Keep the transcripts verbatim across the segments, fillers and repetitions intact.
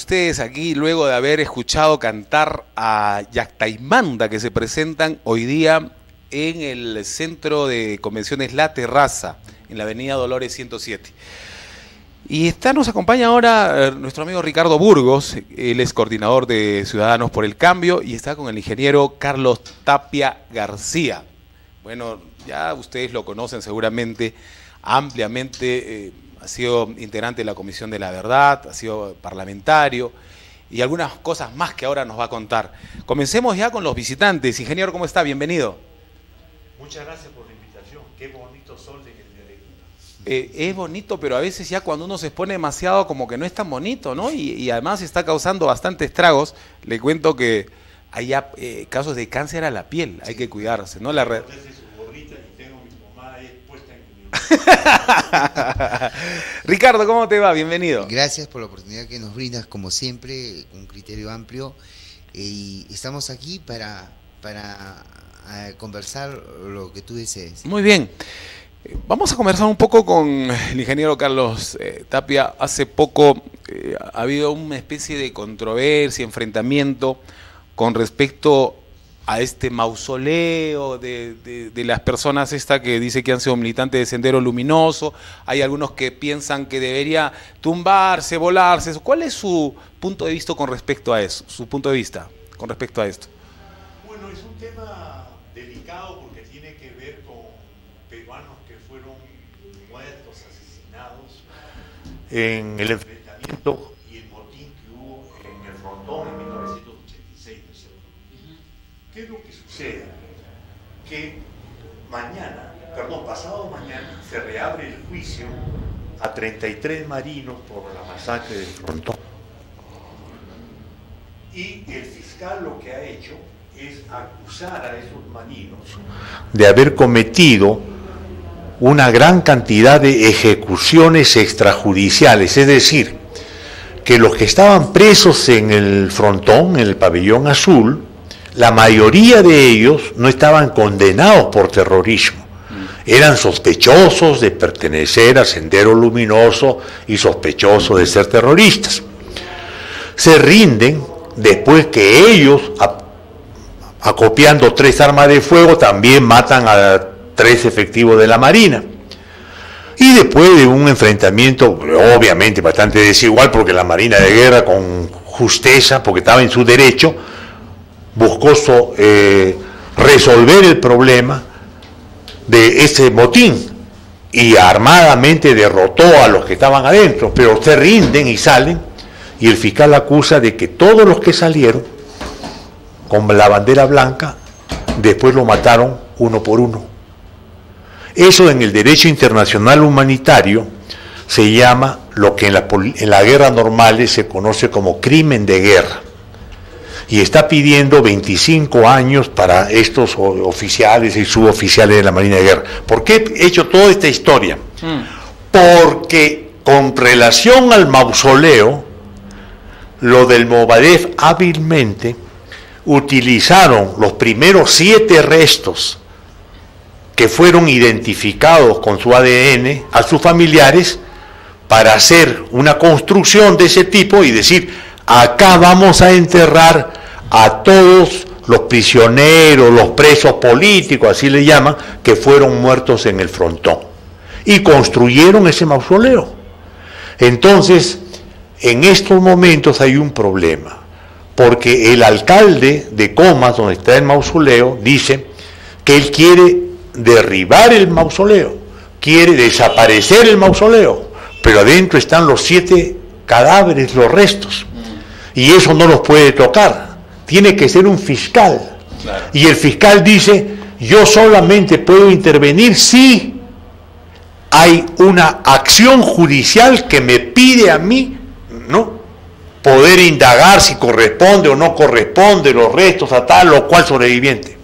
ustedes aquí luego de haber escuchado cantar a Yactaimanda, que se presentan hoy día en el Centro de Convenciones La Terraza, en la avenida Dolores ciento siete. Y está, nos acompaña ahora eh, nuestro amigo Ricardo Burgos, él es coordinador de Ciudadanos por el Cambio, y está con el ingeniero Carlos Tapia García. Bueno, ya ustedes lo conocen seguramente ampliamente, eh, ha sido integrante de la Comisión de la Verdad, ha sido parlamentario y algunas cosas más que ahora nos va a contar. Comencemos ya con los visitantes. Ingeniero, ¿cómo está? Bienvenido. Muchas gracias por la invitación. Qué bonito sol en el de Arequipa. Eh, es bonito, pero a veces ya cuando uno se expone demasiado como que no es tan bonito, ¿no? Y, y además está causando bastantes estragos. Le cuento que hay ya, eh, casos de cáncer a la piel, hay que cuidarse, ¿no? La red. Ricardo, ¿cómo te va? Bienvenido. Gracias por la oportunidad que nos brindas, como siempre, con un criterio amplio. Eh, y estamos aquí para, para uh, conversar lo que tú desees. Muy bien. Vamos a conversar un poco con el ingeniero Carlos eh, Tapia. Hace poco eh, ha habido una especie de controversia, enfrentamiento con respecto a este mausoleo de, de, de las personas esta que dice que han sido militantes de Sendero Luminoso. Hay algunos que piensan que debería tumbarse, volarse. ¿Cuál es su punto de vista con respecto a eso? Su punto de vista con respecto a esto. Bueno, es un tema delicado porque tiene que ver con peruanos que fueron muertos, asesinados en el enfrentamiento y el motín que hubo en el Frontón en mil novecientos ochenta y seis, ¿no es cierto? ¿Qué es lo que sucede? Que mañana, perdón, pasado mañana, se reabre el juicio a treinta y tres marinos por la masacre del Frontón. Y el fiscal lo que ha hecho es acusar a esos marinos de haber cometido una gran cantidad de ejecuciones extrajudiciales, es decir, que los que estaban presos en el Frontón, en el pabellón azul, la mayoría de ellos no estaban condenados por terrorismo, eran sospechosos de pertenecer a Sendero Luminoso y sospechosos de ser terroristas. Se rinden después que ellos, acopiando tres armas de fuego, también matan a tres efectivos de la Marina. Y después de un enfrentamiento, obviamente bastante desigual, porque la Marina de Guerra, con justeza, porque estaba en su derecho, buscó so, eh, resolver el problema de ese motín y armadamente derrotó a los que estaban adentro, pero se rinden y salen, y el fiscal acusa de que todos los que salieron con la bandera blanca después lo mataron uno por uno. Eso en el derecho internacional humanitario se llama lo que en la, en la guerra normales se conoce como crimen de guerra. Y está pidiendo veinticinco años para estos oficiales y suboficiales de la Marina de Guerra. ¿Por qué he hecho toda esta historia? Mm. Porque con relación al mausoleo, lo del Movadef hábilmente utilizaron los primeros siete restos que fueron identificados con su A D N a sus familiares para hacer una construcción de ese tipo y decir: acá vamos a enterrar a todos los prisioneros, los presos políticos, así le llaman, que fueron muertos en el Frontón. Y construyeron ese mausoleo. Entonces, en estos momentos hay un problema, porque el alcalde de Comas, donde está el mausoleo, dice que él quiere derribar el mausoleo, quiere desaparecer el mausoleo, pero adentro están los siete cadáveres, los restos. Y eso no los puede tocar, tiene que ser un fiscal. Claro. Y el fiscal dice: yo solamente puedo intervenir si hay una acción judicial que me pide a mí, ¿no?, poder indagar si corresponde o no corresponde los restos a tal o cual sobreviviente.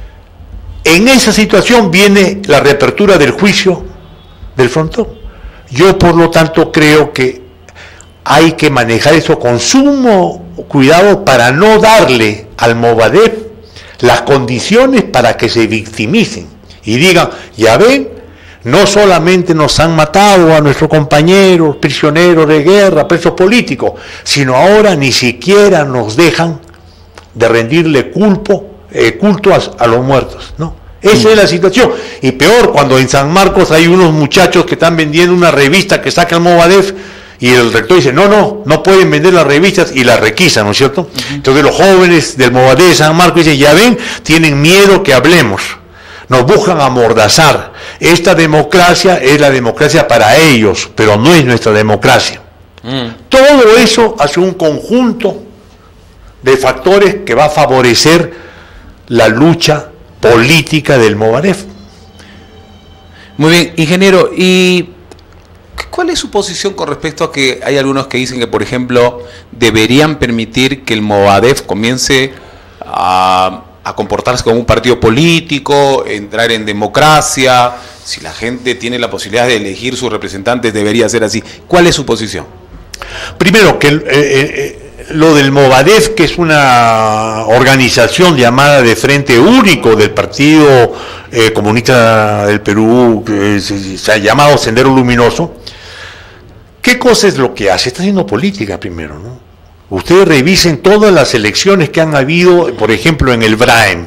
En esa situación viene la reapertura del juicio del Frontón. Yo, por lo tanto, creo que hay que manejar eso con sumo cuidado para no darle al Movadef las condiciones para que se victimicen y digan: ya ven, no solamente nos han matado a nuestros compañeros, prisioneros de guerra, presos políticos, sino ahora ni siquiera nos dejan de rendirle culpo, eh, culto a, a los muertos, ¿no? Esa es la situación. Y peor, cuando en San Marcos hay unos muchachos que están vendiendo una revista que saca el Movadef, y el rector dice, no, no, no pueden vender las revistas, y las requisan, ¿no es cierto? Uh-huh. Entonces los jóvenes del Movadef de San Marcos dicen, ya ven, tienen miedo que hablemos. Nos buscan amordazar. Esta democracia es la democracia para ellos, pero no es nuestra democracia. Mm. Todo eso hace un conjunto de factores que va a favorecer la lucha política del Movadef. Muy bien, ingeniero, ¿y cuál es su posición con respecto a que hay algunos que dicen que, por ejemplo, deberían permitir que el Movadef comience a... a comportarse como un partido político, entrar en democracia? Si la gente tiene la posibilidad de elegir sus representantes, debería ser así. ¿Cuál es su posición? Primero, que eh, eh, lo del Movadef, que es una organización llamada de Frente Único del Partido eh, Comunista del Perú, que se, se ha llamado Sendero Luminoso, ¿qué cosa es lo que hace? Está haciendo política primero, ¿no? Ustedes revisen todas las elecciones que han habido, por ejemplo, en el Braem,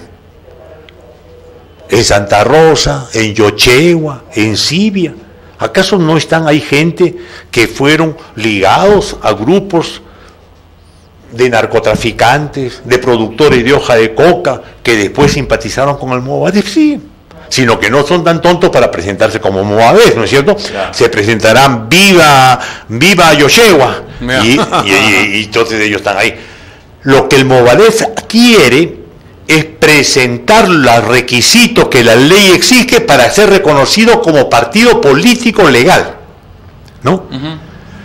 en Santa Rosa, en Yochegua, en Sibia. ¿Acaso no están ahí gente que fueron ligados a grupos de narcotraficantes, de productores de hoja de coca, que después simpatizaron con el Movadef? Sí, sino que no son tan tontos para presentarse como Movadef, ¿no es cierto? Claro. Se presentarán viva, viva Yochegua, y, y, y, y entonces ellos están ahí. Lo que el Movadef quiere es presentar los requisitos que la ley exige para ser reconocido como partido político legal, ¿no? Uh-huh.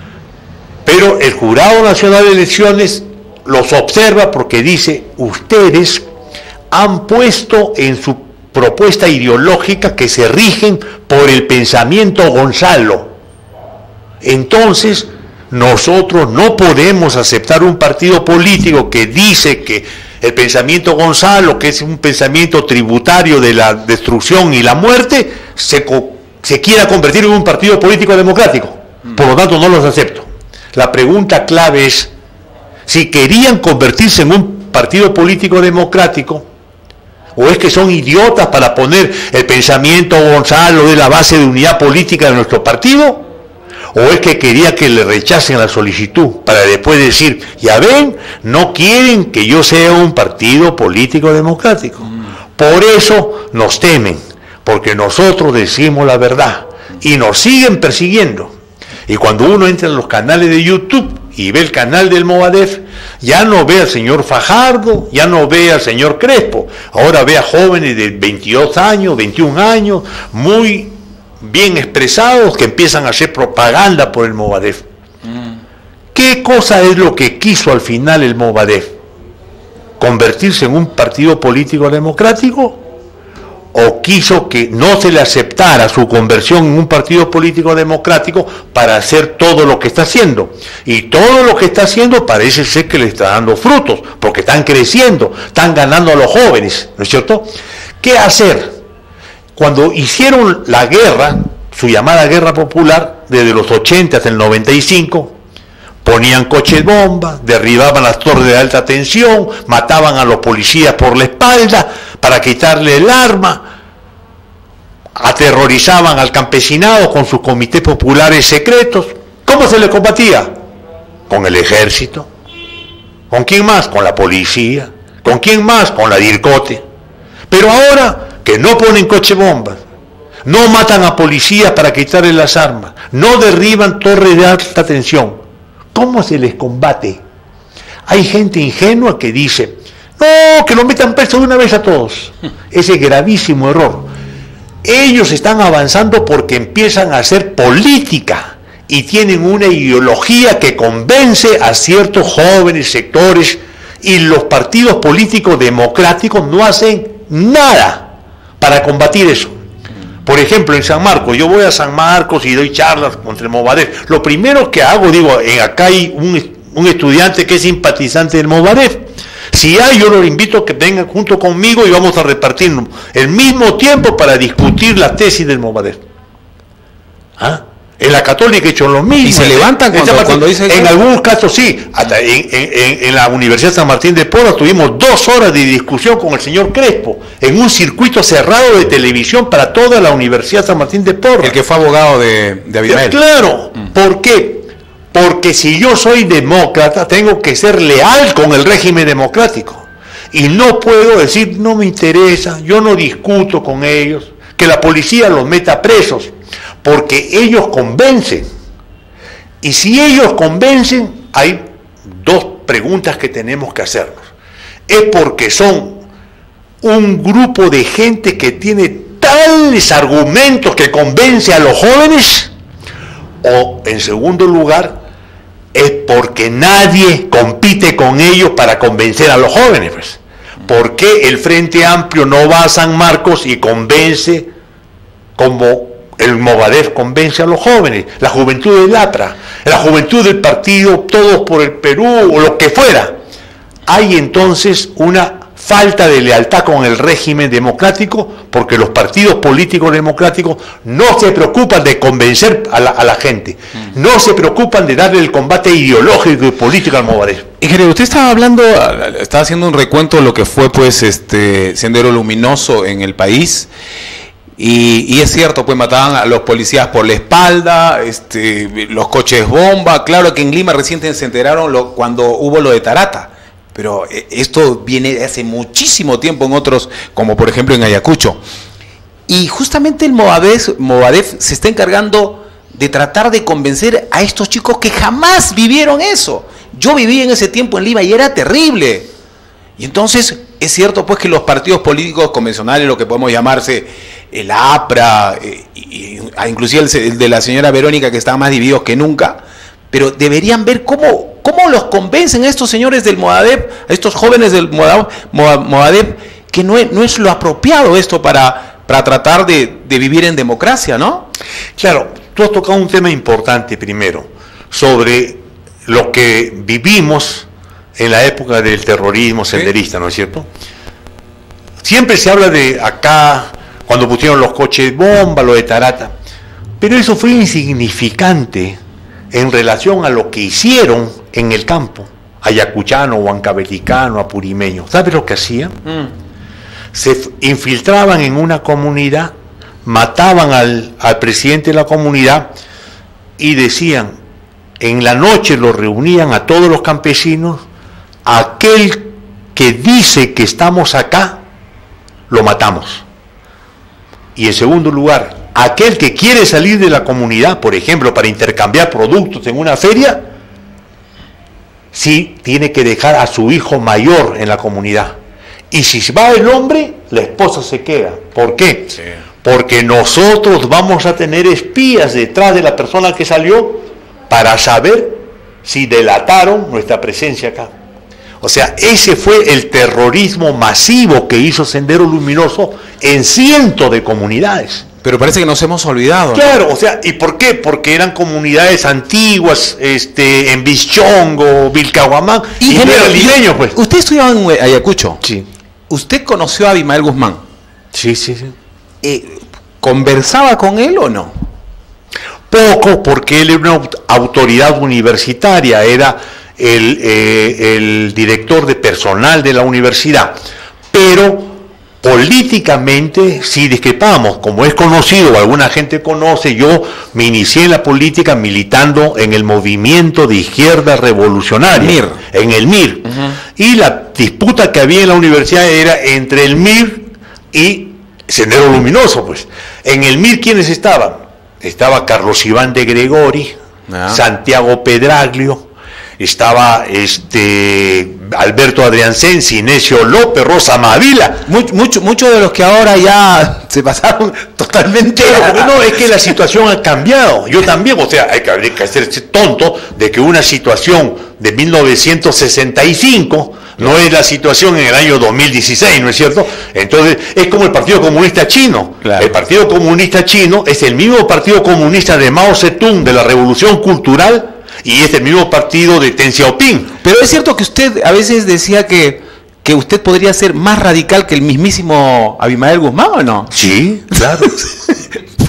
Pero el Jurado Nacional de Elecciones los observa porque dice, ustedes han puesto en su propuesta ideológica que se rigen por el pensamiento Gonzalo. Entonces, nosotros no podemos aceptar un partido político que dice que el pensamiento Gonzalo, que es un pensamiento tributario de la destrucción y la muerte, se, se quiera convertir en un partido político democrático. Por lo tanto, no los acepto. La pregunta clave es, si querían convertirse en un partido político democrático, ¿o es que son idiotas para poner el pensamiento Gonzalo de la base de unidad política de nuestro partido? ¿O es que quería que le rechacen la solicitud para después decir, ya ven, no quieren que yo sea un partido político democrático? Por eso nos temen, porque nosotros decimos la verdad y nos siguen persiguiendo. Y cuando uno entra en los canales de YouTube y ve el canal del Movadef, ya no ve al señor Fajardo, ya no ve al señor Crespo, ahora ve a jóvenes de veintidós años, veintiún años, muy bien expresados, que empiezan a hacer propaganda por el Movadef. Mm. ¿Qué cosa es lo que quiso al final el Movadef? ¿Convertirse en un partido político democrático? ¿O quiso que no se le aceptara su conversión en un partido político democrático para hacer todo lo que está haciendo? Y todo lo que está haciendo parece ser que le está dando frutos, porque están creciendo, están ganando a los jóvenes, ¿no es cierto? ¿Qué hacer? Cuando hicieron la guerra, su llamada guerra popular, desde los ochenta hasta el noventa y cinco, ponían coches bomba, derribaban las torres de alta tensión, mataban a los policías por la espalda para quitarle el arma, aterrorizaban al campesinado con sus comités populares secretos. ¿Cómo se les combatía? Con el ejército. ¿Con quién más? Con la policía. ¿Con quién más? Con la DIRCOTE. Pero ahora que no ponen coche bombas, no matan a policías para quitarle las armas, no derriban torres de alta tensión, ¿cómo se les combate? Hay gente ingenua que dice, no, que lo metan preso de una vez a todos. Ese gravísimo error. Ellos están avanzando porque empiezan a hacer política y tienen una ideología que convence a ciertos jóvenes sectores, y los partidos políticos democráticos no hacen nada para combatir eso. Por ejemplo, en San Marcos, yo voy a San Marcos y doy charlas contra el Movadef. Lo primero que hago, digo, en acá hay un, un estudiante que es simpatizante del Movadef. Si hay, yo los invito a que vengan junto conmigo y vamos a repartirnos el mismo tiempo para discutir la tesis del Movadef. ¿Ah? En la Católica he hecho lo mismo. Y se levantan cuando, Martín, cuando dicen... En algunos casos sí. Hasta en, en, en la Universidad San Martín de Porres tuvimos dos horas de discusión con el señor Crespo, en un circuito cerrado de televisión para toda la Universidad San Martín de Porres. El que fue abogado de, de Abimael. Claro. Mm. ¿Por qué? Porque si yo soy demócrata, tengo que ser leal con el régimen democrático. Y no puedo decir, no me interesa, yo no discuto con ellos, que la policía los meta presos. Porque ellos convencen. Y si ellos convencen, hay dos preguntas que tenemos que hacernos. ¿Es porque son un grupo de gente que tiene tales argumentos que convence a los jóvenes? O, en segundo lugar, es porque nadie compite con ellos para convencer a los jóvenes. Pues. ¿Por qué el Frente Amplio no va a San Marcos y convence como el Movadef convence a los jóvenes, la juventud del APRA, la juventud del partido Todos por el Perú o lo que fuera? Hay entonces una falta de lealtad con el régimen democrático porque los partidos políticos democráticos no se preocupan de convencer a la, a la gente, no se preocupan de darle el combate ideológico y político al Movadef. Ingeniero, usted estaba hablando, estaba haciendo un recuento de lo que fue pues este Sendero Luminoso en el país. Y, y es cierto, pues mataban a los policías por la espalda, este, los coches bomba. Claro que en Lima recién se enteraron lo, cuando hubo lo de Tarata, pero esto viene de hace muchísimo tiempo en otros, como por ejemplo en Ayacucho. Y justamente el Movadef, Movadef se está encargando de tratar de convencer a estos chicos que jamás vivieron eso. Yo viví en ese tiempo en Lima y era terrible. Y entonces es cierto pues que los partidos políticos convencionales, lo que podemos llamarse el APRA, eh, y, inclusive el, el de la señora Verónica, que están más divididos que nunca, pero deberían ver cómo, cómo los convencen a estos señores del Movadef, a estos jóvenes del Movadef, que no es, no es lo apropiado esto para, para tratar de, de vivir en democracia, ¿no? Claro, tú has tocado un tema importante primero, sobre lo que vivimos en la época del terrorismo senderista, ¿no es cierto? Siempre se habla de acá, cuando pusieron los coches bomba, lo de Tarata, pero eso fue insignificante en relación a lo que hicieron en el campo, ayacuchano, huancabelicano, apurimeño. ¿Sabes lo que hacían? Mm. Se infiltraban en una comunidad, mataban al, al presidente de la comunidad y decían, en la noche los reunían a todos los campesinos, aquel que dice que estamos acá, lo matamos. Y en segundo lugar, aquel que quiere salir de la comunidad, por ejemplo, para intercambiar productos en una feria, sí tiene que dejar a su hijo mayor en la comunidad. Y si va el hombre, la esposa se queda. ¿Por qué? Sí. Porque nosotros vamos a tener espías detrás de la persona que salió para saber si delataron nuestra presencia acá. O sea, ese fue el terrorismo masivo que hizo Sendero Luminoso en cientos de comunidades. Pero parece que nos hemos olvidado. Claro, ¿no? O sea, ¿y por qué? Porque eran comunidades antiguas, este, en Bischongo, Vilcahuamán, y, y no eran limeños, pues. ¿Usted estudiaba en Ayacucho? Sí. ¿Usted conoció a Abimael Guzmán? Sí, sí, sí. Eh, ¿Conversaba con él o no? Poco, porque él era una autoridad universitaria, era el, eh, el director de personal de la universidad, pero políticamente sí discrepamos. Como es conocido, o alguna gente conoce, yo me inicié en la política militando en el movimiento de izquierda revolucionaria, M I R. en el M I R, uh-huh. Y la disputa que había en la universidad era entre el M I R y Sendero Luminoso, pues. En el M I R, ¿quiénes estaban? Estaba Carlos Iván de Gregori, ah. Santiago Pedraglio, estaba este Alberto Adriancén, Sinesio López, Rosa Mavila. Muchos mucho, mucho de los que ahora ya se pasaron totalmente. Pero, a... No, es que la situación ha cambiado. Yo también, o sea, hay que, hay que hacerse tonto de que una situación de mil novecientos sesenta y cinco no es la situación en el año dos mil dieciséis, ¿no es cierto? Entonces, es como el Partido Comunista Chino. Claro. El Partido Comunista Chino es el mismo Partido Comunista de Mao Zedong, de la Revolución Cultural, y es el mismo partido de Deng Xiaoping. Pero es cierto que usted a veces decía que, que usted podría ser más radical que el mismísimo Abimael Guzmán, ¿o no? Sí, claro.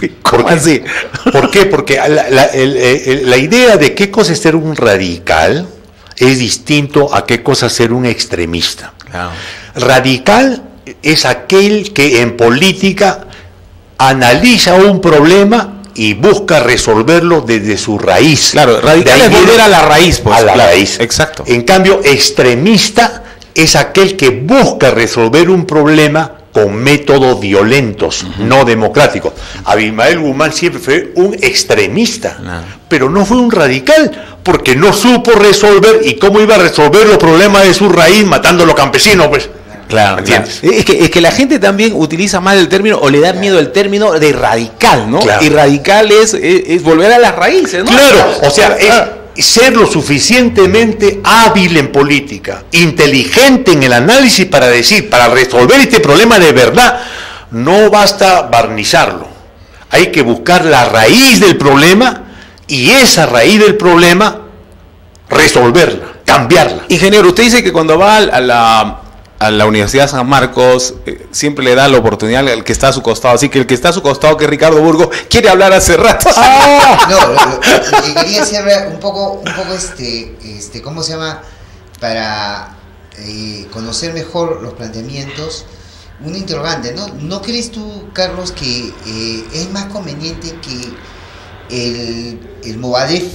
¿Cómo así? ¿Por qué? Porque la, la, el, el, la idea de qué cosa es ser un radical es distinto a qué cosa es ser un extremista. Claro. Radical es aquel que en política analiza un problema y busca resolverlo desde su raíz. Claro, radical es volver a la raíz, pues. A la claro, raíz. Exacto. En cambio, extremista es aquel que busca resolver un problema con métodos violentos, uh-huh. no democráticos. Abimael Guzmán siempre fue un extremista, no. pero no fue un radical, porque no supo resolver, y cómo iba a resolver los problemas de su raíz matando a los campesinos, pues. Claro, claro. Es que, es que la gente también utiliza mal el término, o le da miedo el término de radical, ¿no? Claro. Y radical es, es, es volver a las raíces, ¿no? Claro, o sea, es ser lo suficientemente hábil en política, inteligente en el análisis para decir, para resolver este problema de verdad, no basta barnizarlo. Hay que buscar la raíz del problema y esa raíz del problema resolverla, cambiarla. Ingeniero, usted dice que cuando va a la... a la Universidad San Marcos, eh, siempre le da la oportunidad al que está a su costado, así que el que está a su costado, que es Ricardo Burgo, quiere hablar hace rato. Ah, no, lo, lo, lo que quería hacer un poco, un poco este, este, ¿cómo se llama? Para eh, conocer mejor los planteamientos, un interrogante, ¿no? ¿No crees tú, Carlos, que eh, es más conveniente que el, el Movadef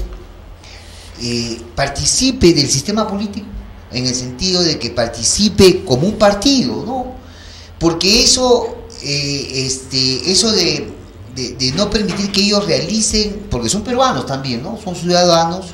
eh, participe del sistema político? En el sentido de que participe como un partido, ¿no? Porque eso, eh, este, eso de, de, de no permitir que ellos realicen, porque son peruanos también, ¿no? Son ciudadanos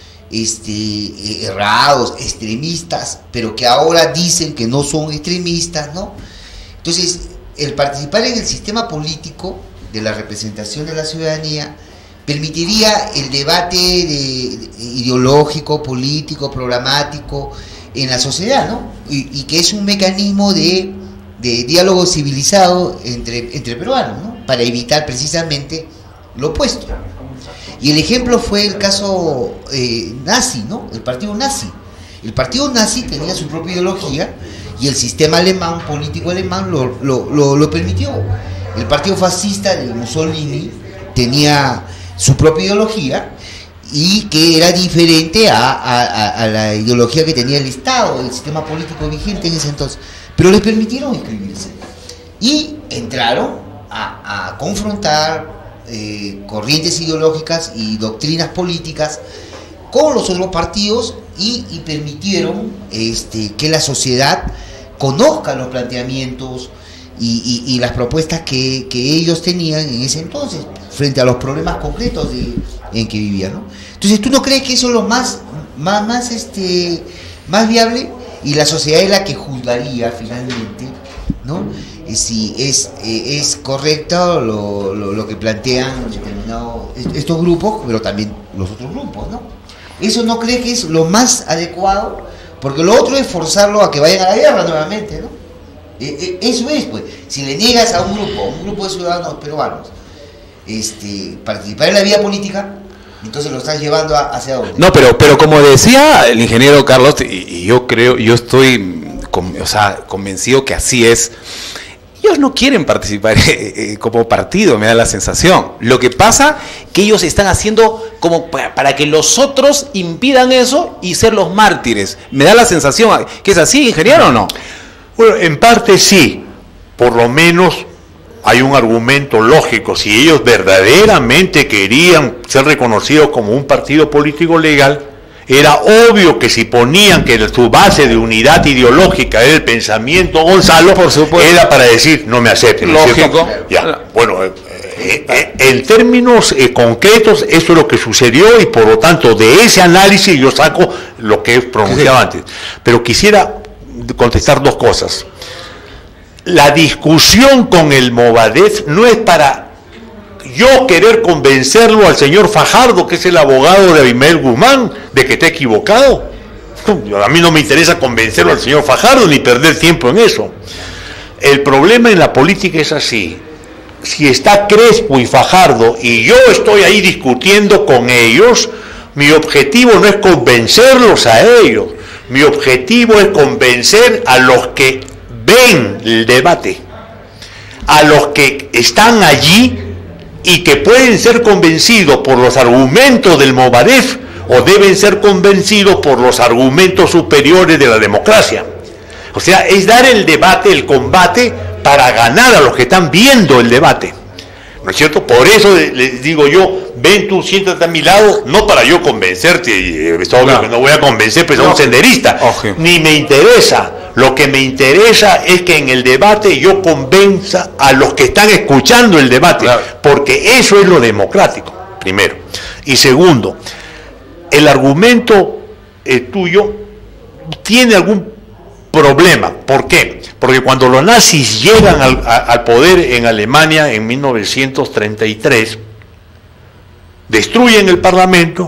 este, errados, extremistas, pero que ahora dicen que no son extremistas, ¿no? Entonces, el participar en el sistema político de la representación de la ciudadanía permitiría el debate de, de, ideológico, político, programático en la sociedad, ¿no? Y, y que es un mecanismo de, de diálogo civilizado entre, entre peruanos, ¿no? Para evitar precisamente lo opuesto. Y el ejemplo fue el caso eh, nazi, ¿no? El partido nazi. El partido nazi tenía su propia ideología y el sistema alemán, político alemán, lo, lo, lo, lo permitió. El partido fascista de Mussolini tenía su propia ideología y que era diferente a, a, a la ideología que tenía el Estado, el sistema político vigente en ese entonces, pero les permitieron inscribirse y entraron a, a confrontar eh, corrientes ideológicas y doctrinas políticas con los otros partidos y, y permitieron este, que la sociedad conozca los planteamientos y, y, y las propuestas que, que ellos tenían en ese entonces frente a los problemas concretos de, en que vivían, ¿no? Entonces, ¿tú no crees que eso es lo más, más, más, este, más viable? Y la sociedad es la que juzgaría finalmente, ¿no? Si es, eh, es correcto lo, lo, lo que plantean determinados estos grupos, pero también los otros grupos, ¿no? ¿Eso no crees que es lo más adecuado? Porque lo otro es forzarlo a que vayan a la guerra nuevamente, ¿no? Eh, eh, eso es, pues. Si le niegas a un grupo, a un grupo de ciudadanos peruanos, este, participar en la vida política, entonces lo estás llevando a, hacia dónde. No, pero, pero como decía el ingeniero Carlos, y, y yo creo, yo estoy, con, o sea, convencido que así es. Ellos no quieren participar eh, eh, como partido, me da la sensación. Lo que pasa que ellos están haciendo como para, para que los otros impidan eso y ser los mártires. Me da la sensación que es así, ingeniero, ¿o no? Bueno, en parte sí, por lo menos hay un argumento lógico. Si ellos verdaderamente querían ser reconocidos como un partido político legal, era obvio que si ponían que su base de unidad ideológica era el pensamiento Gonzalo, por supuesto, era para decir, no me acepten. Lógico. Ya. Bueno, eh, eh, en términos eh, concretos, eso es lo que sucedió y por lo tanto de ese análisis yo saco lo que he pronunciado sí. antes. Pero quisiera contestar dos cosas. La discusión con el Movadef no es para yo querer convencerlo al señor Fajardo, que es el abogado de Abimael Guzmán, de que esté equivocado. A mí no me interesa convencerlo al señor Fajardo ni perder tiempo en eso. El problema en la política es así. Si está Crespo y Fajardo y yo estoy ahí discutiendo con ellos, mi objetivo no es convencerlos a ellos. Mi objetivo es convencer a los que ven el debate, a los que están allí y que pueden ser convencidos por los argumentos del Movadef o deben ser convencidos por los argumentos superiores de la democracia. O sea, es dar el debate, el combate, para ganar a los que están viendo el debate. ¿No es cierto? Por eso les digo yo, ven tú, siéntate a mi lado, no para yo convencerte, es obvio no. que no voy a convencer, pues a no. un senderista, okay. ni me interesa. Lo que me interesa es que en el debate yo convenza a los que están escuchando el debate, claro. porque eso es lo democrático, primero. Y segundo, el argumento eh, tuyo tiene algún problema. ¿Por qué? Porque cuando los nazis llegan al, a, al poder en Alemania en mil novecientos treinta y tres, destruyen el Parlamento,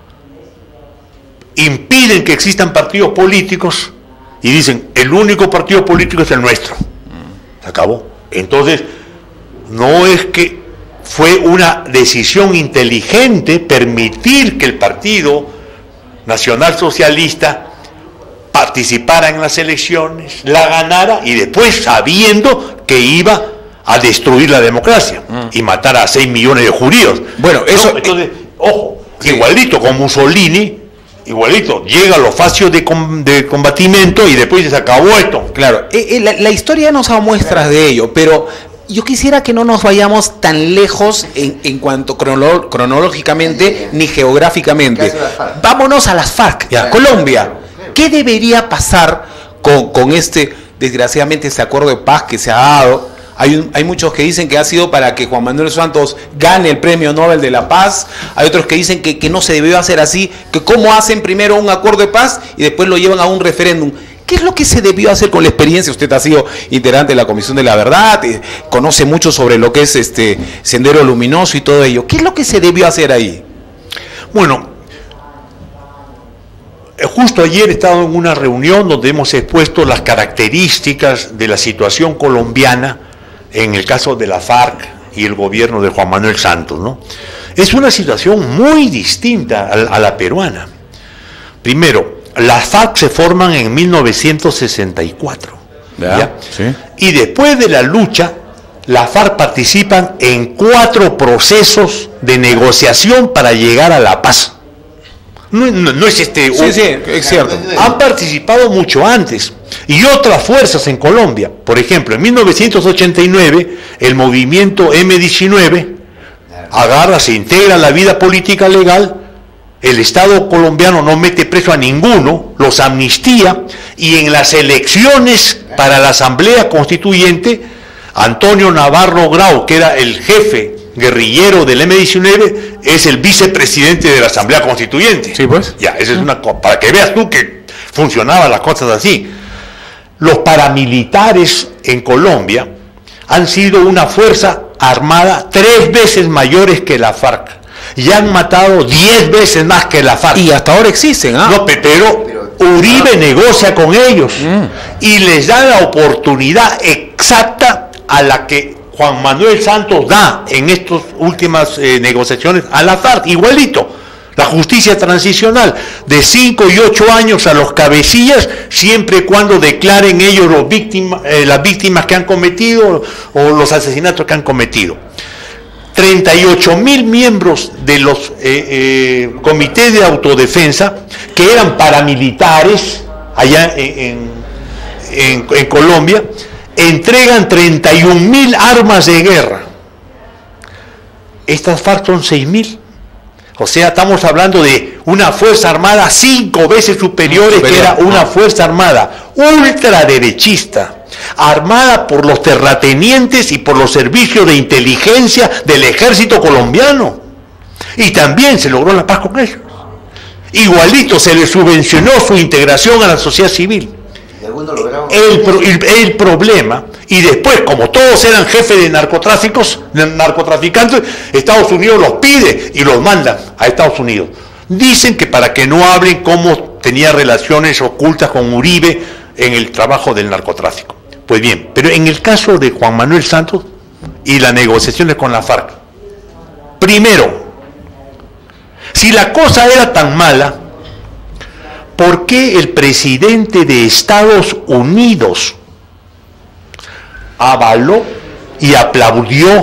impiden que existan partidos políticos y dicen, el único partido político es el nuestro. Se acabó. Entonces, no es que fue una decisión inteligente permitir que el Partido Nacional Socialista participara en las elecciones, la ganara y después sabiendo que iba a destruir la democracia mm. y matar a seis millones de judíos. Bueno, eso... No, entonces, ojo, sí. igualito con Mussolini, igualito, llega a los facios de, com, de combatimiento y después se acabó esto. Claro, eh, eh, la, la historia nos da muestras de ello, pero yo quisiera que no nos vayamos tan lejos en, en cuanto cronolo, cronológicamente ni geográficamente. Vámonos a las FARC, ya. Colombia. ¿Qué debería pasar con, con este, desgraciadamente, este acuerdo de paz que se ha dado? Hay, un, hay muchos que dicen que ha sido para que Juan Manuel Santos gane el Premio Nobel de la Paz. Hay otros que dicen que, que no se debió hacer así, que cómo hacen primero un acuerdo de paz y después lo llevan a un referéndum. ¿Qué es lo que se debió hacer con la experiencia? Usted ha sido integrante de la Comisión de la Verdad, eh, conoce mucho sobre lo que es este Sendero Luminoso y todo ello. ¿Qué es lo que se debió hacer ahí? Bueno, justo ayer he estado en una reunión donde hemos expuesto las características de la situación colombiana en el caso de la FARC y el gobierno de Juan Manuel Santos, ¿no? Es una situación muy distinta a, a la peruana. Primero, las FARC se forman en mil novecientos sesenta y cuatro. ¿Ya? ¿Ya? ¿Sí? Y después de la lucha, las FARC participan en cuatro procesos de negociación para llegar a la paz. No, no, no es este... Sí, un, sí, es cierto. Han participado mucho antes. Y otras fuerzas en Colombia. Por ejemplo, en mil novecientos ochenta y nueve, el movimiento eme diecinueve agarra, se integra a la vida política legal, el Estado colombiano no mete preso a ninguno, los amnistía, y en las elecciones para la Asamblea Constituyente, Antonio Navarro Grau, que era el jefe guerrillero del eme diecinueve, es el vicepresidente de la Asamblea Constituyente. Sí, pues. Ya, esa es una cosa, para que veas tú que funcionaban las cosas así. Los paramilitares en Colombia han sido una fuerza armada tres veces mayores que la FARC y han matado diez veces más que la FARC. Y hasta ahora existen, ¿ah? No, pero Uribe negocia con ellos mm. y les da la oportunidad exacta a la que Juan Manuel Santos da en estas últimas eh, negociaciones a la FARC, igualito. La justicia transicional, de cinco y ocho años a los cabecillas, siempre y cuando declaren ellos los víctimas, eh, las víctimas que han cometido o los asesinatos que han cometido. treinta y ocho mil miembros de los eh, eh, comités de autodefensa, que eran paramilitares allá en, en, en Colombia, entregan treinta y un mil armas de guerra. Estas FARC son seis mil. O sea, estamos hablando de una fuerza armada cinco veces superior, que era una fuerza armada ultraderechista, armada por los terratenientes y por los servicios de inteligencia del ejército colombiano. Y también se logró la paz con ellos. Igualito se les subvencionó su integración a la sociedad civil. El, el, el problema, y después, como todos eran jefes de narcotráficos, de narcotraficantes, Estados Unidos los pide y los manda a Estados Unidos. Dicen que para que no hablen cómo tenía relaciones ocultas con Uribe en el trabajo del narcotráfico. Pues bien, pero en el caso de Juan Manuel Santos y las negociaciones con la FARC, primero, si la cosa era tan mala, ¿por qué el presidente de Estados Unidos avaló y aplaudió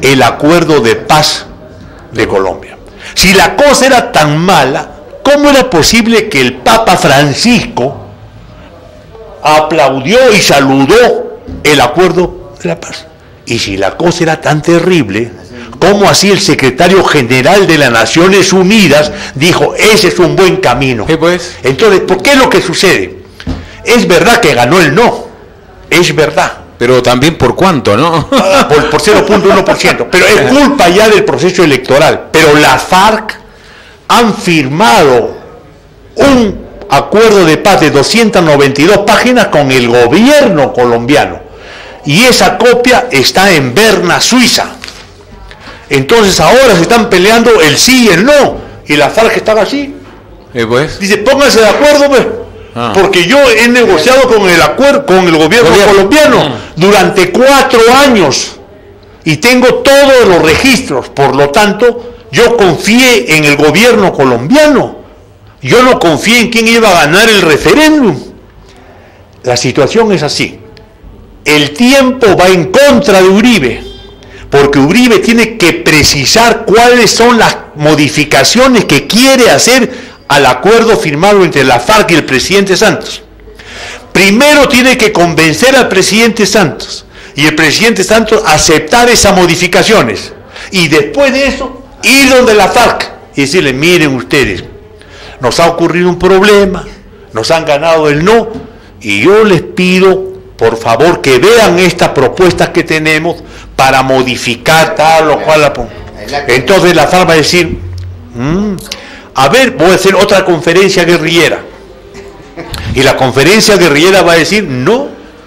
el acuerdo de paz de Colombia. Si la cosa era tan mala, ¿cómo era posible que el Papa Francisco aplaudió y saludó el acuerdo de la paz? Y si la cosa era tan terrible, ¿cómo así el secretario general de las Naciones Unidas dijo, ese es un buen camino? ¿Qué pues? Entonces, ¿por qué es lo que sucede? Es verdad que ganó el no, es verdad. Pero también por cuánto, ¿no? Por, por cero punto uno por ciento, pero es culpa ya del proceso electoral. Pero las FARC han firmado un acuerdo de paz de doscientas noventa y dos páginas con el gobierno colombiano. Y esa copia está en Berna, Suiza. Entonces ahora se están peleando el sí y el no. Y las FARC están así. ¿Y pues? Dice, pónganse de acuerdo, pues. Ah. Porque yo he negociado con el acuerdo, con el gobierno, gobierno. colombiano ah. durante cuatro años. Y tengo todos los registros. Por lo tanto, yo confié en el gobierno colombiano. Yo no confié en quién iba a ganar el referéndum. La situación es así. El tiempo va en contra de Uribe, porque Uribe tiene que precisar cuáles son las modificaciones que quiere hacer al acuerdo firmado entre la FARC y el presidente Santos. Primero tiene que convencer al presidente Santos y el presidente Santos aceptar esas modificaciones, y después de eso ir donde la FARC y decirle, miren ustedes, nos ha ocurrido un problema, nos han ganado el no, y yo les pido por favor que vean estas propuestas que tenemos para modificar tal o cual. Entonces la FARC va a decir, mmm, a ver, voy a hacer otra conferencia guerrillera, y la conferencia guerrillera va a decir, no,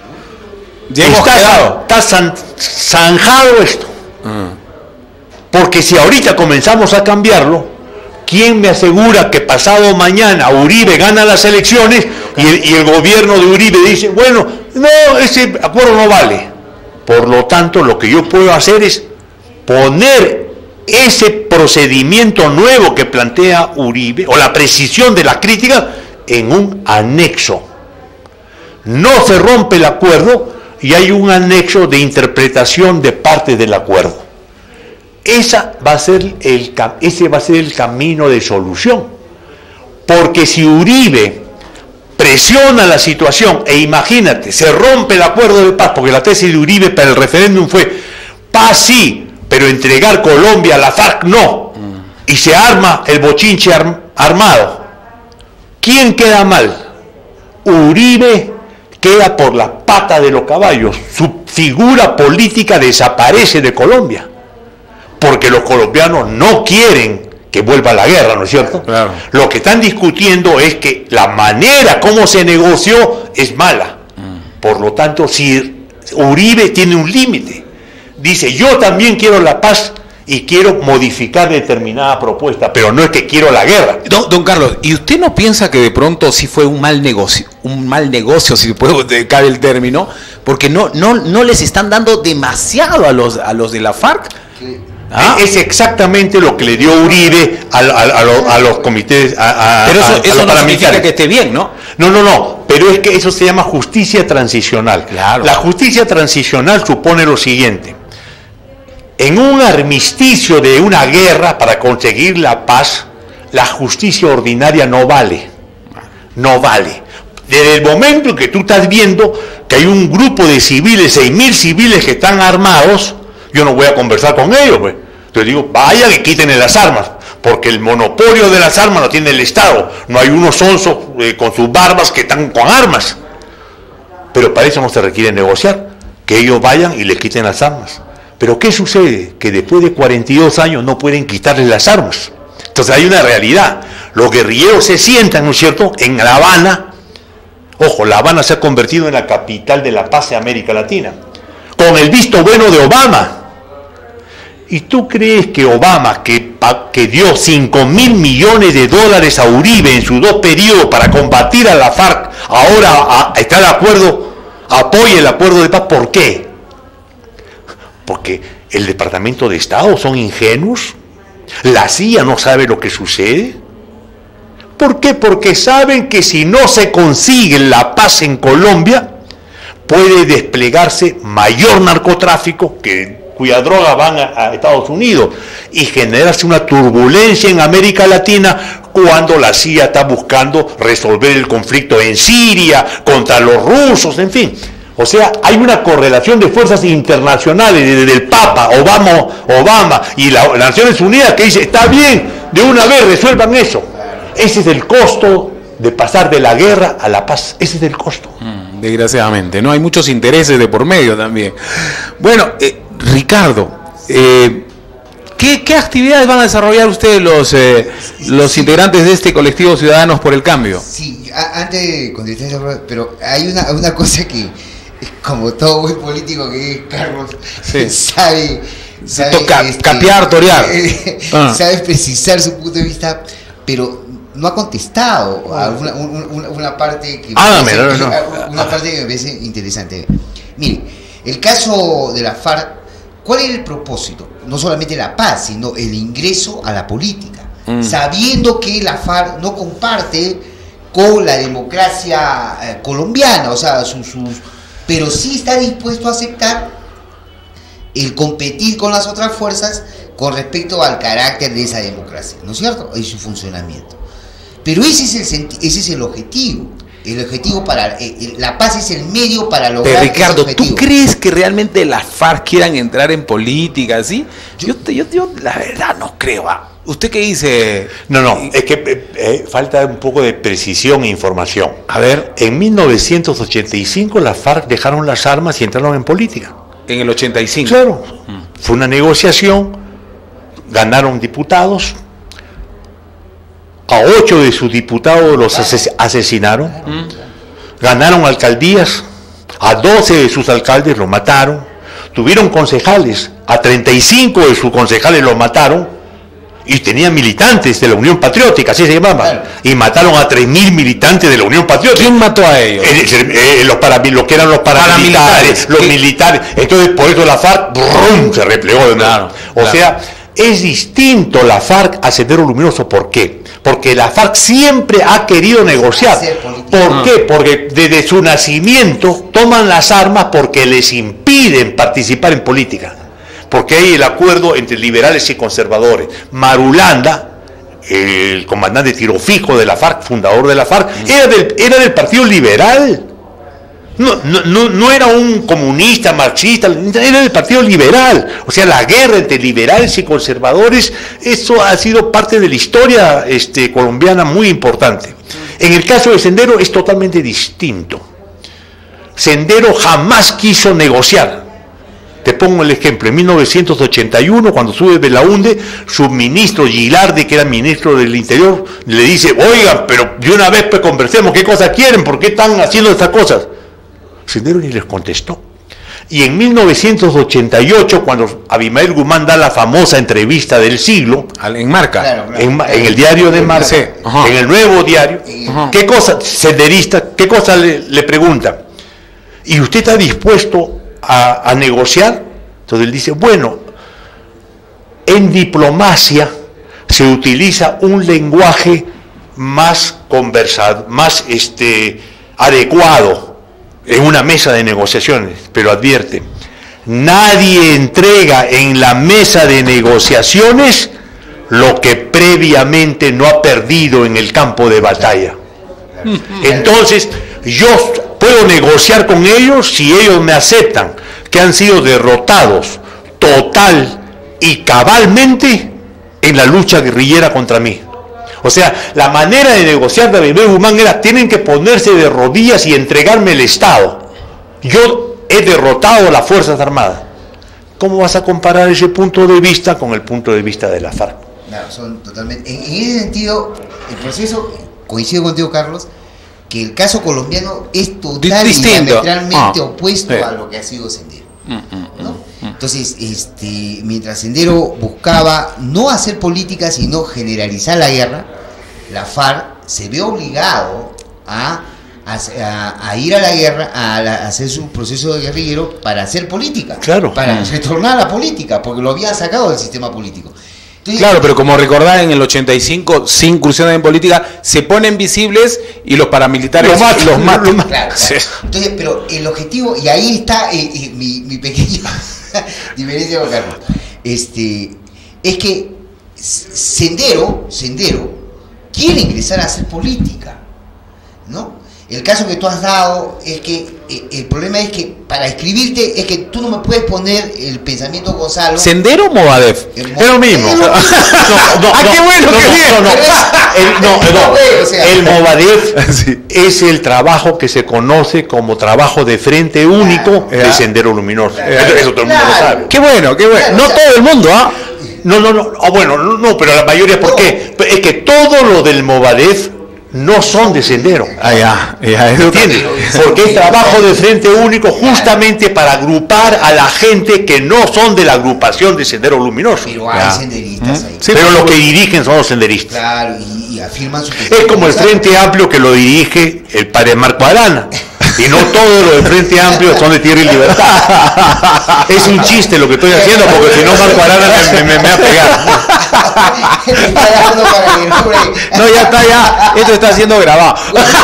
está, está san, zanjado esto, uh. porque si ahorita comenzamos a cambiarlo, ¿quién me asegura que pasado mañana Uribe gana las elecciones y el, y el gobierno de Uribe dice, bueno, no, ese acuerdo no vale? Por lo tanto, lo que yo puedo hacer es poner ese procedimiento nuevo que plantea Uribe, o la precisión de la crítica, en un anexo. No se rompe el acuerdo y hay un anexo de interpretación de parte del acuerdo. Esa va a ser el, ese va a ser el camino de solución. Porque si Uribe presiona la situación, e imagínate, se rompe el acuerdo de paz, porque la tesis de Uribe para el referéndum fue, paz sí, pero entregar Colombia a la FARC no, y se arma el bochinche arm, armado. ¿Quién queda mal? Uribe queda por la pata de los caballos, su figura política desaparece de Colombia, porque los colombianos no quieren que vuelva la guerra, ¿no es cierto? Claro. Lo que están discutiendo es que la manera como se negoció es mala. Mm. Por lo tanto, si Uribe tiene un límite, dice, yo también quiero la paz y quiero modificar determinada propuesta, pero no es que quiero la guerra. Don, don Carlos, ¿y usted no piensa que de pronto sí fue un mal negocio, un mal negocio, si puedo dedicar el término, porque no, no, no les están dando demasiado a los, a los de la FARC? Sí. ¿Ah? Es exactamente lo que le dio Uribe a, a, a, los, a los comités, a, a, pero eso, a, a eso los no significa que esté bien, ¿no? No, no, no, pero es que eso se llama justicia transicional. Claro. La justicia transicional supone lo siguiente: en un armisticio de una guerra para conseguir la paz, la justicia ordinaria no vale, no vale. Desde el momento en que tú estás viendo que hay un grupo de civiles, seis mil civiles que están armados, yo no voy a conversar con ellos, pues. Entonces digo, vayan y quiten las armas, porque el monopolio de las armas lo tiene el Estado. No hay unos sonsos eh, con sus barbas que están con armas. Pero para eso no se requiere negociar, que ellos vayan y le quiten las armas. Pero ¿qué sucede? Que después de cuarenta y dos años no pueden quitarles las armas. Entonces hay una realidad. Los guerrilleros se sientan, ¿no es cierto?, en La Habana. Ojo, La Habana se ha convertido en la capital de la paz de América Latina, con el visto bueno de Obama. ¿Y tú crees que Obama, que, que dio cinco mil millones de dólares a Uribe en sus dos periodos para combatir a la FARC, ahora a, a, está de acuerdo, apoya el acuerdo de paz? ¿Por qué? Porque el Departamento de Estado son ingenuos, la C I A no sabe lo que sucede. ¿Por qué? Porque saben que si no se consigue la paz en Colombia, puede desplegarse mayor narcotráfico, que cuya droga van a, a Estados Unidos, y generarse una turbulencia en América Latina cuando la C I A está buscando resolver el conflicto en Siria contra los rusos, en fin. O sea, hay una correlación de fuerzas internacionales desde el Papa, Obama, Obama y la, las Naciones Unidas, que dice, está bien, de una vez resuelvan eso. Ese es el costo de pasar de la guerra a la paz. Ese es el costo. Mm, desgraciadamente, ¿no? Hay muchos intereses de por medio también. Bueno, eh, Ricardo, eh, ¿qué, ¿qué actividades van a desarrollar ustedes los, eh, los sí. integrantes de este colectivo Ciudadanos por el Cambio? Sí, a, antes de contestar, pero hay una, una cosa que, como todo buen político que Carlos sí. sabe, sabe Toca, este, capear, torear. Eh, ah. Sabe precisar su punto de vista, pero no ha contestado a una, una, una parte que ah, me parece, no, no. una parte que me parece interesante. Mire, el caso de la FARC, ¿cuál es el propósito? No solamente la paz, sino el ingreso a la política, mm. sabiendo que la FARC no comparte con la democracia eh, colombiana, o sea, sus, sus, pero sí está dispuesto a aceptar el competir con las otras fuerzas con respecto al carácter de esa democracia, ¿no es cierto? Y su funcionamiento. Pero ese es el, ese es el objetivo. El objetivo para eh, la paz es el medio para lograr. Pero Ricardo, ese objetivo. ¿tú crees que realmente las FARC quieran entrar en política, sí? Yo, yo, yo, yo la verdad no creo. ¿Ah? ¿Usted qué dice? No, no, es que eh, eh, falta un poco de precisión e información. A ver. En mil novecientos ochenta y cinco las FARC dejaron las armas y entraron en política. En el ochenta y cinco. Claro. Mm. Fue una negociación, ganaron diputados. A ocho de sus diputados los ases asesinaron, ¿Mm? ganaron alcaldías, a doce de sus alcaldes los mataron, tuvieron concejales, a treinta y cinco de sus concejales los mataron, y tenían militantes de la Unión Patriótica, así se llamaba, y mataron a tres mil militantes de la Unión Patriótica. ¿Quién mató a ellos? Eh, eh, los, para, los que eran los paramilitares, los ¿Qué? militares, entonces por eso la FARC brum, se replegó de nuevo. Claro, o claro. sea, es distinto la FARC a Sendero Luminoso, ¿por qué? Porque la FARC siempre ha querido negociar. ¿Por qué? Porque desde su nacimiento toman las armas porque les impiden participar en política. Porque hay el acuerdo entre liberales y conservadores. Marulanda, el comandante tiro fijo de la FARC, fundador de la FARC, era del, era del Partido Liberal. No, no, no era un comunista, marxista, era del Partido Liberal. O sea, la guerra entre liberales y conservadores, eso ha sido parte de la historia este, colombiana muy importante. En el caso de Sendero es totalmente distinto. Sendero jamás quiso negociar. Te pongo el ejemplo, en mil novecientos ochenta y uno, cuando sube Belaunde, su ministro Gilardi, que era ministro del Interior, le dice, oigan, pero de una vez pues conversemos, ¿qué cosas quieren? ¿Por qué están haciendo estas cosas? Sendero ni les contestó. Y en mil novecientos ochenta y ocho, cuando Abimael Guzmán da la famosa entrevista del siglo, en Marca, claro, claro, en, claro. en el diario de Marca, sí. en el Nuevo Diario, Ajá. ¿qué cosa, senderista, qué cosa le, le pregunta? ¿Y usted está dispuesto a, a negociar? Entonces él dice, bueno, en diplomacia se utiliza un lenguaje más conversado, más este, adecuado en una mesa de negociaciones, pero advierte, nadie entrega en la mesa de negociaciones lo que previamente no ha perdido en el campo de batalla. Entonces, yo puedo negociar con ellos si ellos me aceptan que han sido derrotados total y cabalmente en la lucha guerrillera contra mí. O sea, la manera de negociar de Abimael Guzmán era, tienen que ponerse de rodillas y entregarme el Estado. Yo he derrotado a las Fuerzas Armadas. ¿Cómo vas a comparar ese punto de vista con el punto de vista de la FARC? Claro, son totalmente... En, en ese sentido, el proceso, coincido contigo, Carlos, que el caso colombiano es total y diametralmente ah, opuesto sí. a lo que ha sido Sendero. ¿No? Entonces, este, mientras Sendero buscaba no hacer política, sino generalizar la guerra, la FARC se ve obligado a, a, a ir a la guerra, a, la, a hacer su proceso de guerrillero para hacer política, claro. para mm. retornar a la política, porque lo había sacado del sistema político. Entonces, claro, pero como recordar, en el ochenta y cinco, sin incursiones en política, se ponen visibles y los paramilitares los matan. Los matan. Claro, claro. Sí. Entonces, pero el objetivo, y ahí está eh, eh, mi, mi pequeño diferencia con Carlos. Este, es que Sendero, Sendero quiere ingresar a hacer política, ¿no? El caso que tú has dado es que eh, el problema es que para escribirte es que tú no me puedes poner el pensamiento Gonzalo. ¿Sendero o Movadef? Es lo mismo. Es lo mismo. No, no, ¡Ah, qué bueno, no, qué bien! no, no, no. El, no, no. O sea, El Movadef Sí. es el trabajo que se conoce como trabajo de frente único Claro. de Sendero Luminoso. Claro. Eso, eso todo el mundo lo Claro. sabe. ¡Qué bueno, qué bueno! Claro, No o sea- todo el mundo, ¿ah? No, no, no. Ah, bueno, no, no, pero la mayoría, ¿por No. qué? Es que todo lo del Movadef no son de Sendero. Ah, ya, ya, eso ¿Entiendes? Porque es trabajo de frente único justamente para agrupar a la gente que no son de la agrupación de Sendero Luminoso. Pero hay Ya. senderistas ahí. Sí, Pero pero- los que dirigen son los senderistas. Claro, y, y afirman su Es como el Frente Amplio que lo dirige el padre Marco Arana. Y no todos los del Frente Amplio son de Tierra y Libertad. Es un chiste lo que estoy haciendo, porque si no Marco Arana me, me, me va a pegar. Está dando para el nombre. No, ya está, ya. Esto está siendo grabado.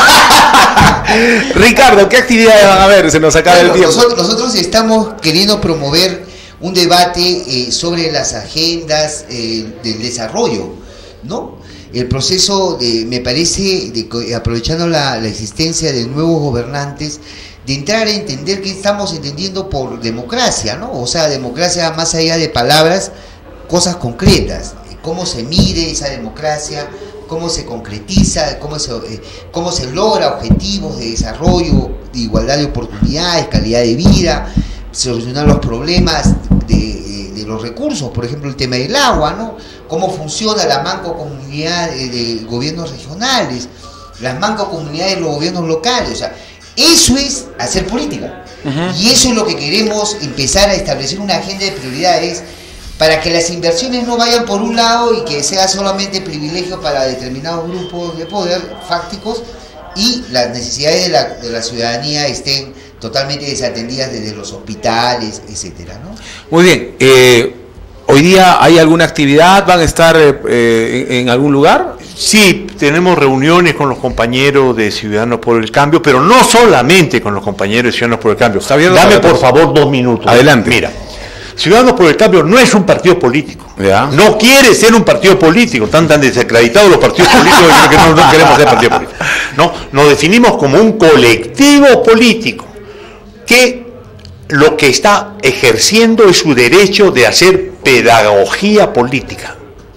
Ricardo, ¿qué actividades van a haber? Se nos acaba Bueno, el tiempo. nosotros, nosotros estamos queriendo promover un debate eh, sobre las agendas eh, del desarrollo, ¿no? El proceso, de, me parece, de, co- aprovechando la, la existencia de nuevos gobernantes, de entrar a entender qué estamos entendiendo por democracia, ¿no? O sea, democracia más allá de palabras, cosas concretas, cómo se mide esa democracia, cómo se concretiza, cómo se, eh, cómo se logra objetivos de desarrollo, de igualdad de oportunidades, calidad de vida, solucionar los problemas de, de, de los recursos, por ejemplo el tema del agua, ¿no? Cómo funciona la mancomunidad de, de gobiernos regionales, las mancomunidades de los gobiernos locales, o sea, eso es hacer política. Uh-huh. Y eso es lo que queremos empezar a establecer una agenda de prioridades para que las inversiones no vayan por un lado y que sea solamente privilegio para determinados grupos de poder fácticos y las necesidades de la, de la ciudadanía estén totalmente desatendidas desde los hospitales, etcétera, ¿no? Muy bien. Eh, ¿Hoy día hay alguna actividad? ¿Van a estar eh, en, en algún lugar? Sí, tenemos reuniones con los compañeros de Ciudadanos por el Cambio, pero no solamente con los compañeros de Ciudadanos por el Cambio. Dame por favor dos minutos. Adelante. Mira, Ciudadanos por el Cambio no es un partido político. ¿Ya? No quiere ser un partido político. Están tan desacreditados los partidos políticos que no, no queremos ser partido político. No, nos definimos como un colectivo político que lo que está ejerciendo es su derecho de hacer pedagogía política.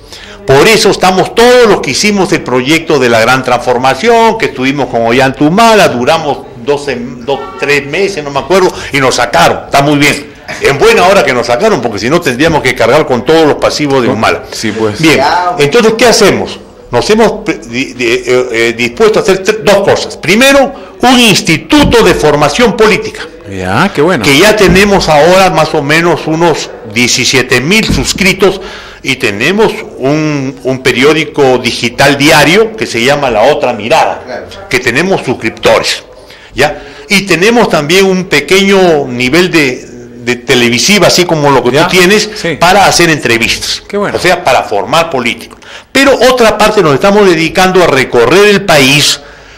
Por eso estamos todos los que hicimos el proyecto de la gran transformación, que estuvimos con Ollantumala, duramos doce, dos, tres meses, no me acuerdo, y nos sacaron. Está muy bien. En buena hora que nos sacaron, porque si no tendríamos que cargar con todos los pasivos de Humala. Sí, pues. Bien, entonces, ¿qué hacemos? Nos hemos eh, eh, dispuesto a hacer dos cosas. Primero, un instituto de formación política. Ya, qué bueno. Que ya tenemos ahora más o menos unos diecisiete mil suscritos y tenemos un, un periódico digital diario que se llama La Otra Mirada, claro, que tenemos suscriptores, ¿ya? Y tenemos también un pequeño nivel de, de televisiva, así como lo que ¿ya? tú tienes, sí, para hacer entrevistas. Qué bueno. O sea, para formar políticos. Pero otra parte nos estamos dedicando a recorrer el país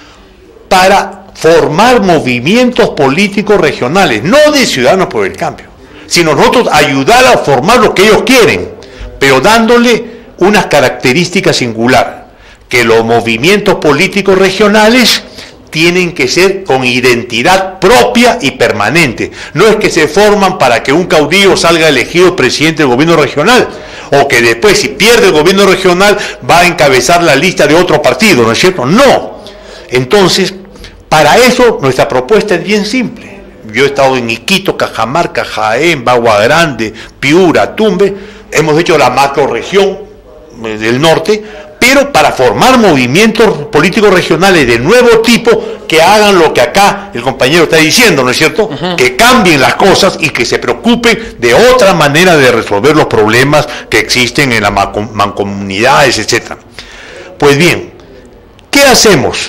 para formar movimientos políticos regionales, no de Ciudadanos por el Cambio, sino nosotros ayudar a formar lo que ellos quieren, pero dándole unas características singulares, que los movimientos políticos regionales tienen que ser con identidad propia y permanente. No es que se forman para que un caudillo salga elegido presidente del gobierno regional, o que después, si pierde el gobierno regional, va a encabezar la lista de otro partido, ¿no es cierto? No. Entonces, para eso nuestra propuesta es bien simple. Yo he estado en Iquito, Cajamarca, Jaén, Bagua Grande, Piura, Tumbes, hemos hecho la macrorregión del norte, pero para formar movimientos políticos regionales de nuevo tipo que hagan lo que acá el compañero está diciendo, ¿no es cierto? Uh-huh. Que cambien las cosas y que se preocupen de otra manera de resolver los problemas que existen en las mancomunidades, etcétera. Pues bien, ¿qué hacemos?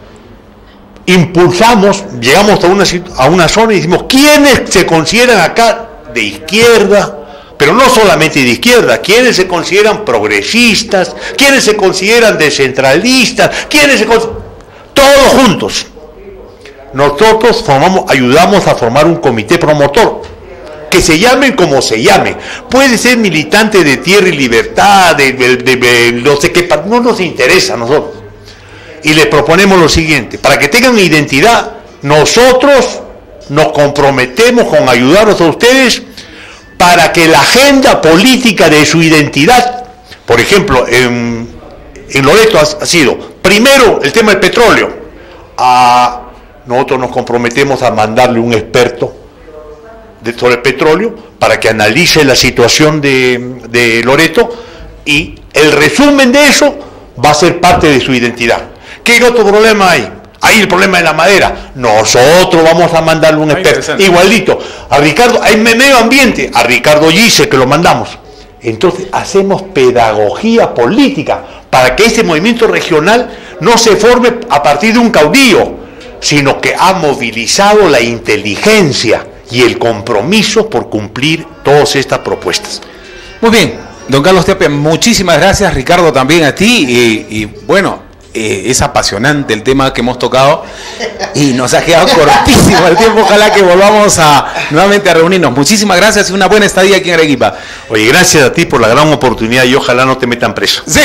Impulsamos, llegamos a una, a una zona y decimos, ¿quiénes se consideran acá de izquierda? Pero no solamente de izquierda, ¿quiénes se consideran progresistas? ¿Quiénes se consideran descentralistas? ¿Quiénes se consideran? Todos juntos. Nosotros formamos, ayudamos a formar un comité promotor que se llamen como se llame. Puede ser militante de Tierra y Libertad, de, de, de, de no sé qué, no nos interesa a nosotros. Y les proponemos lo siguiente, para que tengan identidad, nosotros nos comprometemos con ayudarlos a ustedes para que la agenda política de su identidad, por ejemplo, en, en Loreto ha, ha sido, primero, el tema del petróleo. A, nosotros nos comprometemos a mandarle un experto de, sobre el petróleo para que analice la situación de, de Loreto, y el resumen de eso va a ser parte de su identidad. ¿Qué otro problema hay? Hay el problema de la madera. Nosotros vamos a mandarle un experto. Igualito. A Ricardo, hay medio ambiente. A Ricardo Gise, que lo mandamos. Entonces, hacemos pedagogía política para que ese movimiento regional no se forme a partir de un caudillo, sino que ha movilizado la inteligencia y el compromiso por cumplir todas estas propuestas. Muy bien, don Carlos Tapia, muchísimas gracias. Ricardo, también a ti. Y, y bueno, eh, es apasionante el tema que hemos tocado y nos ha quedado cortísimo el tiempo. Ojalá que volvamos a nuevamente a reunirnos. Muchísimas gracias y una buena estadía aquí en Arequipa. Oye, gracias a ti por la gran oportunidad y ojalá no te metan preso. Sí.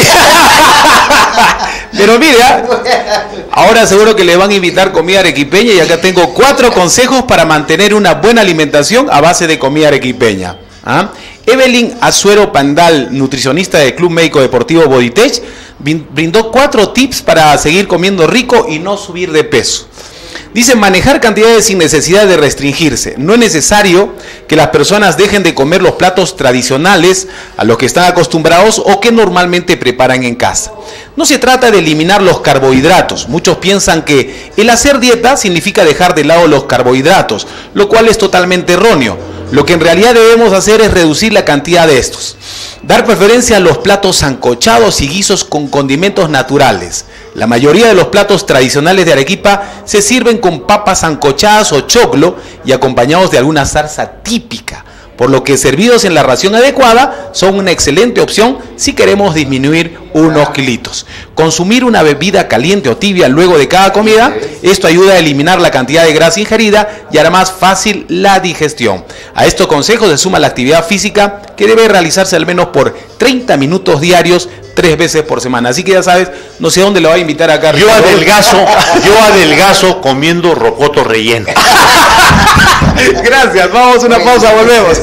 Pero mira, ahora seguro que le van a invitar comida arequipeña y acá tengo cuatro consejos para mantener una buena alimentación a base de comida arequipeña. ¿Ah? Evelyn Azuero Pandal, nutricionista del Club Médico Deportivo Bodytech, brindó cuatro tips para seguir comiendo rico y no subir de peso. Dice: manejar cantidades sin necesidad de restringirse. No es necesario que las personas dejen de comer los platos tradicionales a los que están acostumbrados o que normalmente preparan en casa. No se trata de eliminar los carbohidratos. Muchos piensan que el hacer dieta significa dejar de lado los carbohidratos, lo cual es totalmente erróneo. Lo que en realidad debemos hacer es reducir la cantidad de estos. Dar preferencia a los platos sancochados y guisos con condimentos naturales. La mayoría de los platos tradicionales de Arequipa se sirven con papas sancochadas o choclo y acompañados de alguna salsa típica, por lo que servidos en la ración adecuada son una excelente opción si queremos disminuir unos kilitos. Consumir una bebida caliente o tibia luego de cada comida, esto ayuda a eliminar la cantidad de grasa ingerida y hará más fácil la digestión. A estos consejos se suma la actividad física, que debe realizarse al menos por treinta minutos diarios, tres veces por semana. Así que ya sabes, no sé dónde lo va a invitar acá. Yo adelgazo, yo adelgazo comiendo rocoto relleno. Gracias, vamos a una pausa, volvemos.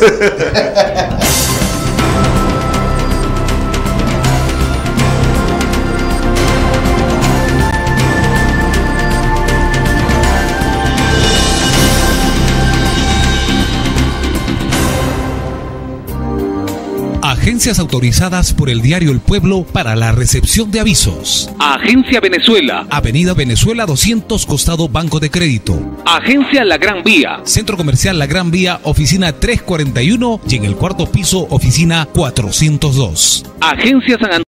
Agencias autorizadas por el diario El Pueblo para la recepción de avisos. Agencia Venezuela. Avenida Venezuela doscientos, costado Banco de Crédito. Agencia La Gran Vía. Centro Comercial La Gran Vía, oficina trescientos cuarenta y uno y en el cuarto piso, oficina cuatrocientos dos. Agencia San Antonio.